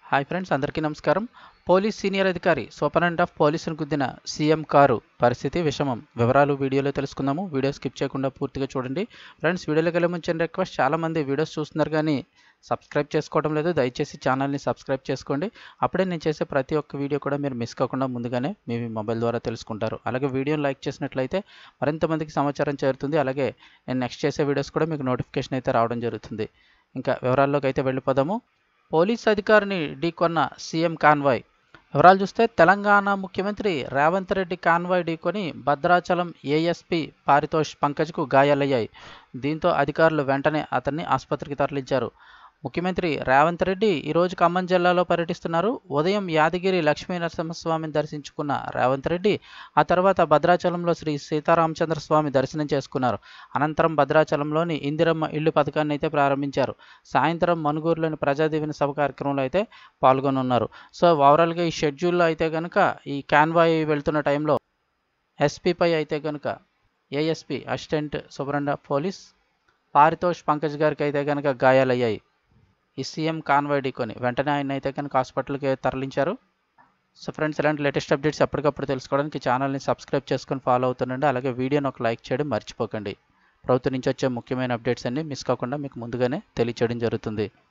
Hi friends, అందరికీ నమస్కారం. Police senior అధికారి సూపరింటెండెంట్ ఆఫ్ పోలీసును గుద్దిన సీఎం కారు పరిస్థితి విషమం. వివరాలు వీడియోలో తెలుసుకుందాము. వీడియో స్కిప్ చేయకుండా పూర్తిగా చూడండి. ఫ్రెండ్స్, వీడియోలోకి వెళ్ళే ముందు చిన్న రిక్వెస్ట్, చాలామంది వీడియోస్ చూస్తున్నారు కానీ సబ్స్క్రైబ్ చేసుకోవడం లేదు. దయచేసి ఛానల్ని సబ్స్క్రైబ్ చేసుకోండి. అప్పుడే నేను చేసే ప్రతి ఒక్క వీడియో కూడా మీరు మిస్ కాకుండా ముందుగానే మీ మొబైల్ ద్వారా తెలుసుకుంటారు. అలాగే వీడియోని లైక్ చేసినట్లయితే మరింత మందికి సమాచారం చేరుతుంది. అలాగే నేను నెక్స్ట్ చేసే వీడియోస్ కూడా మీకు నోటిఫికేషన్ అయితే రావడం జరుగుతుంది. ఇంకా వివరాల్లోకి అయితే వెళ్ళిపోదాము. పోలీస్ అధికారిని ఢీకొన్న సీఎం కాన్వాయ్. వివరాలు చూస్తే తెలంగాణ ముఖ్యమంత్రి రేవంత్ రెడ్డి కాన్వాయ్ ఢీకొని భద్రాచలం ఏఎస్పీ పారితోష్ పంకజ్కు గాయాలయ్యాయి. దీంతో అధికారులు వెంటనే అతన్ని ఆసుపత్రికి తరలించారు. ముఖ్యమంత్రి రేవంత్ రెడ్డి ఈరోజు ఖమ్మం జిల్లాలో పర్యటిస్తున్నారు. ఉదయం యాదగిరి లక్ష్మీ నరసింహస్వామిని దర్శించుకున్న రేవంత్ రెడ్డి ఆ తర్వాత భద్రాచలంలో శ్రీ సీతారామచంద్ర స్వామి దర్శనం చేసుకున్నారు. అనంతరం భద్రాచలంలోని ఇందిరమ్మ ఇల్లు పథకాన్ని అయితే ప్రారంభించారు. సాయంత్రం మనుగూరులోని ప్రజాదీవెన సభ కార్యక్రమంలో అయితే పాల్గొనున్నారు. సో ఓవరాల్గా ఈ షెడ్యూల్లో అయితే కనుక ఈ కాన్వాయ్ వెళ్తున్న టైంలో ఎస్పీపై అయితే కనుక ASP assistant superintendent of police Paritosh Pankaj గారికి అయితే కనుక గాయాలయ్యాయి. ఈ సీఎం కాన్వాయ్ ఢీకొని వెంటనే ఆయన అయితే కనుక హాస్పిటల్కి తరలించారు. సో ఫ్రెండ్స్, ఇలాంటి లేటెస్ట్ అప్డేట్స్ ఎప్పటికప్పుడు తెలుసుకోవడానికి ఛానల్ని సబ్స్క్రైబ్ చేసుకొని ఫాలో అవుతుండండి. అలాగే వీడియోని ఒక లైక్ చేయడం మర్చిపోకండి. ప్రభుత్వం నుంచి వచ్చే ముఖ్యమైన అప్డేట్స్ అన్ని మిస్ కాకుండా మీకు ముందుగానే తెలియచేయడం జరుగుతుంది.